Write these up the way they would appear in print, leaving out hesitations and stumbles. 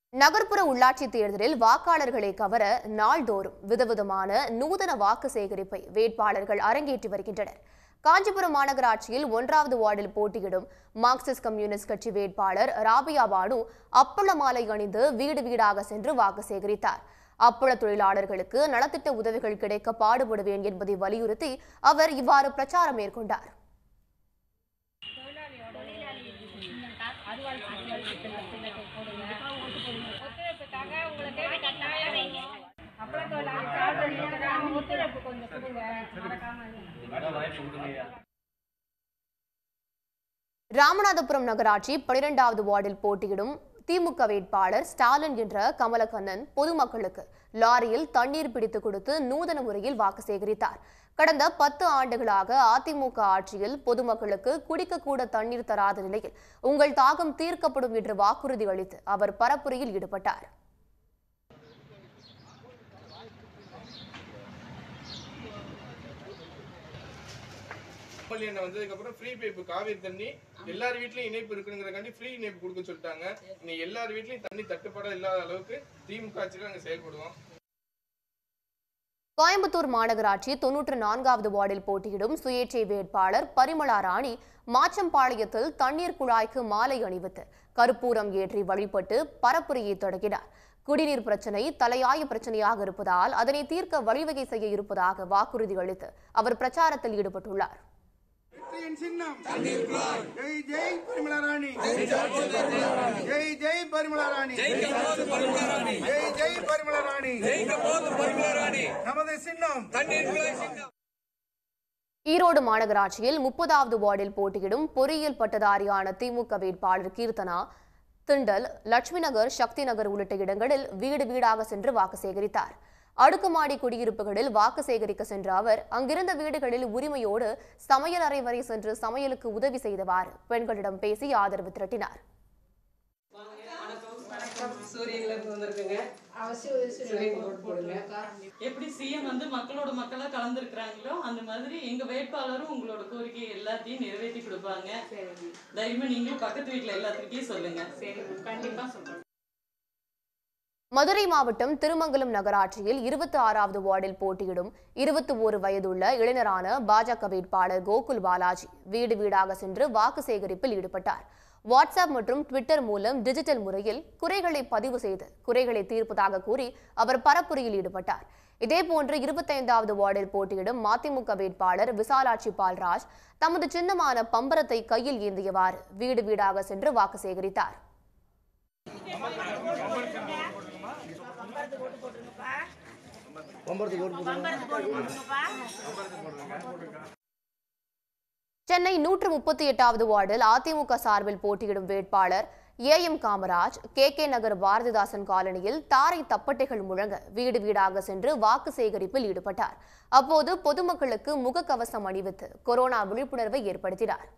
நகர்ப்புற உள்ளாட்சி தேர்தலில் வாக்காளர்களை கவர நாள்தோறும் விதவிதமான நூதன வாக்கு சேகரிப்பை வேட்பாளர்கள் அரங்கேற்றி வருகின்றனர். காஞ்சிபுரம் மாநகராட்சியில் 1வது வார்டில் போட்டியிடும் மார்க்சிஸ்ட் கம்யூனிஸ்ட் கட்சி வேட்பாளர் ராபியா பானு அப்பள மாலை அணிந்து வீடு வீடாக சென்று வாக்கு சேகரித்தார். அப்பள தொழிலாளர்களுக்கு நலத்திட்ட உதவிகள் கிடைக்க பாடுபடுவேன் என்பதை வலியுறுத்தி அவர் இவ்வாறு பிரச்சாரம் மேற்கொண்டார். ராமநாதபுரம் நகராட்சி 12வது வார்டில் போட்டியிடும் திமுக வேட்பாளர் ஸ்டாலின் என்ற கமலக்கண்ணன் பொதுமக்களுக்கு லாரியில் தண்ணீர் பிடித்து கொடுத்து நூதன முறையில் வாக்கு சேகரித்தார். கடந்த 10 ஆண்டுகளாக அதிமுக ஆட்சியில் பொதுமக்களுக்கு குடிக்கக்கூட தண்ணீர் தராத நிலையில் உங்கள் தாகம் தீர்க்கப்படும் என்று வாக்குறுதி அளித்து அவர் பரப்புரையில் ஈடுபட்டார். வந்ததுக்கு அப்புறம் ஃப்ரீ பைப் காவிரி தண்ணி எல்லார் வீட்லயும் இணைப்பு இருக்குங்கிறதுக்காண்டி ஃப்ரீ இணைப்பு கொடுக்க சொல்லிட்டாங்க. நீ எல்லார் வீட்லயும் தண்ணி தட்டுப்பாடு இல்லாத அளவுக்கு திமுக ஆட்சியில் நாங்கள் செயல்படுவோம். கோயம்புத்தூர் மாநகராட்சி 94வது வார்டில் போட்டியிடும் சுயேட்சை வேட்பாளர் பரிமளா ராணி மாச்சம்பாளையத்தில் தண்ணீர் குழாய்க்கு மாலை அணிவித்து கற்பூரம் ஏற்றி வழிபட்டு பரப்புரையை தொடங்கினார். குடிநீர் பிரச்சினை தலையாய பிரச்சனையாக இருப்பதால் அதனை தீர்க்க வழிவகை செய்ய இருப்பதாக வாக்குறுதி அளித்து அவர் பிரச்சாரத்தில் ஈடுபட்டுள்ளார். ஈரோடு மாநகராட்சியில் 30வது வார்டில் போட்டியிடும் பொறியியல் பட்டதாரியான திமுக வேட்பாளர் கீர்த்தனா திண்டல், லட்சுமி நகர், சக்தி நகர் உள்ளிட்ட இடங்களில் வீடு வீடாக சென்று வாக்கு சேகரித்தார். அடுக்குமாடி குடியிருப்புகளில் வாக்கு சேகரிக்க சென்ற அவர் அங்கிருந்த வீடுகளில் உரிமையோடு சமையல் அறை வரை சென்று சமையலுக்கு உதவி செய்தவாறு பெண்களிடம் பேசி ஆதரவு திரட்டினார். எப்படி சிஎம் மக்களோட மக்களா கலந்துருக்காங்களோ அந்த மாதிரி எங்க வேட்பாளரும் உங்களோட கோரிக்கை எல்லாத்தையும் நிறைவேற்றி கொடுப்பாங்க. தைரியமா நீங்களும் பக்கத்து வீட்டுல எல்லாத்துக்கிட்டையும் சொல்லுங்க. கண்டிப்பா சொல்றேன். மதுரை மாவட்டம் திருமங்கலம் நகராட்சியில் 26வது வார்டில் போட்டியிடும் 21 வயதுள்ள இளைஞரான பாஜக வேட்பாளர் கோகுல் பாலாஜி வீடு வீடாக சென்று வாக்கு சேகரிப்பில் ஈடுபட்டார். வாட்ஸ்அப் மற்றும் ட்விட்டர் மூலம் டிஜிட்டல் முறையில் குறைகளை பதிவு செய்து குறைகளை தீர்ப்பதாக கூறி அவர் பரப்புரையில் ஈடுபட்டார். இதேபோன்று 25வது வார்டில் போட்டியிடும் மதிமுக வேட்பாளர் விசாலாட்சி பால்ராஜ் தமது சின்னமான பம்பரத்தை கையில் ஏந்தியவாறு வீடு வீடாக சென்று வாக்கு சேகரித்தார். சென்னை 138வது வார்டில் அதிமுக சார்பில் போட்டியிடும் வேட்பாளர் ஏஎம் காமராஜ் கே நகர் பாரதிதாசன் காலனியில் தாரை தப்பட்டைகள் முழங்க வீடு வீடாக சென்று வாக்கு சேகரிப்பில் ஈடுபட்டார். அப்போது பொதுமக்களுக்கு முகக்கவசம் அணிவித்து கொரோனா விழிப்புணர்வை ஏற்படுத்தினார்.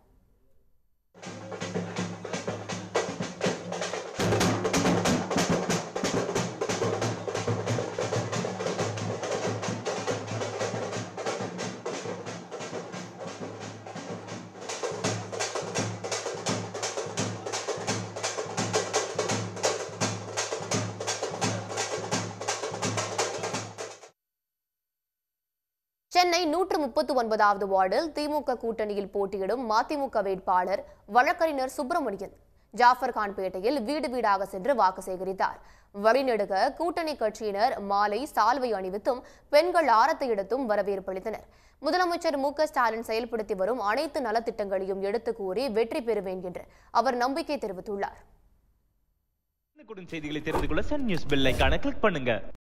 சென்னை 139வது வார்டில் திமுக கூட்டணியில் போட்டியிடும் மதிமுக வேட்பாளர் வழக்கறிஞர் சுப்பிரமணியன் ஜாஃபர்கான்பேட்டையில் வீடு வீடாக சென்று வாக்கு சேகரித்தார். வழிநெடுக கூட்டணி கட்சியினர் மாலை சால்வை அணிவித்தும் பெண்கள் ஆரத்தை எடுத்தும் வரவேற்பளித்தனர். முதலமைச்சர் மு.க.ஸ்டாலின் செயல்படுத்தி வரும் அனைத்து நலத்திட்டங்களையும் எடுத்து கூறி வெற்றி பெறுவேன் என்று அவர் நம்பிக்கை தெரிவித்துள்ளார். செய்திகளை தெரிந்து கொள்ள சன் நியூஸ் பெல் ஐகானை கிளிக் பண்ணுங்க.